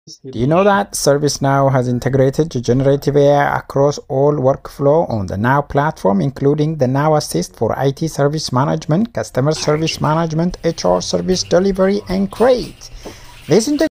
Do you know that ServiceNow has integrated generative AI across all workflow on the Now platform, including the Now Assist for IT service management, customer service management, HR service delivery, and Create? This